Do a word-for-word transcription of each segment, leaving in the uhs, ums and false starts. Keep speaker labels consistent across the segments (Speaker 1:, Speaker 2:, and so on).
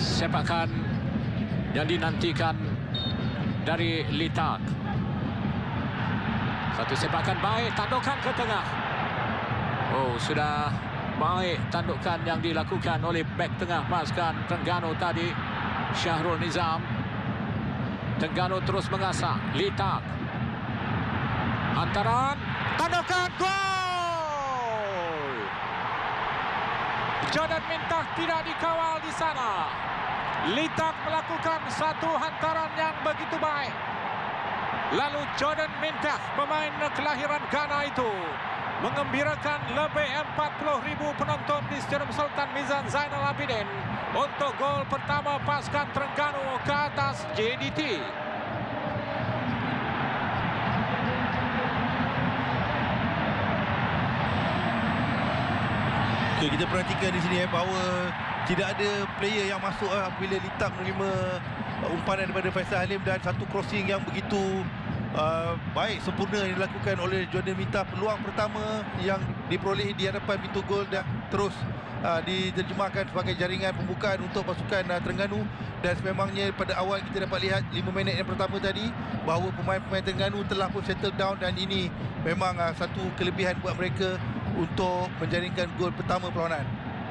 Speaker 1: sepakan yang dinantikan dari Litak. Satu sepakan baik, tandukan ke tengah. Oh, sudah baik tandukan yang dilakukan oleh bek tengah pasukan Terengganu tadi, Syahrul Nizam. Terengganu terus mengasah. Litak, hantaran, tandukan, gol! Jordan Mintah tidak dikawal di sana. Litak melakukan satu hantaran yang begitu baik. Lalu Jordan Mintah, pemain kelahiran Ghana itu, mengembirakan lebih empat puluh ribu penonton di Stadium Sultan Mizan Zainal Abidin untuk gol pertama pasukan Terengganu ke atas J D T.
Speaker 2: Okay, kita perhatikan di sini eh, bahawa tidak ada player yang masuk eh, apabila Litak menerima uh, umpanan daripada Faisal Halim, dan satu crossing yang begitu uh, baik, sempurna yang dilakukan oleh Jordan Mintah. Peluang pertama yang diperoleh di hadapan pintu gol dan terus uh, diterjemahkan sebagai jaringan pembukaan untuk pasukan uh, Terengganu. Dan sememangnya pada awal kita dapat lihat lima minit yang pertama tadi bahawa pemain-pemain Terengganu telah pun settle down, dan ini memang uh, satu kelebihan buat mereka untuk menjaringkan gol pertama perlawanan.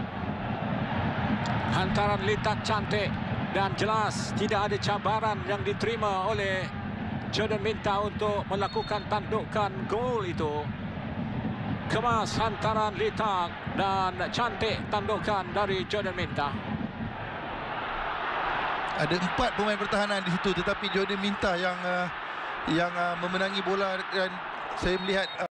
Speaker 1: Hantaran Litak cantik dan jelas, tidak ada cabaran yang diterima oleh Jordan Mintah untuk melakukan tandukan gol itu. Kemas hantaran Litak dan cantik tandukan dari Jordan Mintah.
Speaker 2: Ada empat pemain pertahanan di situ, tetapi Jordan Mintah yang uh, yang uh, memenangi bola, dan saya melihat uh,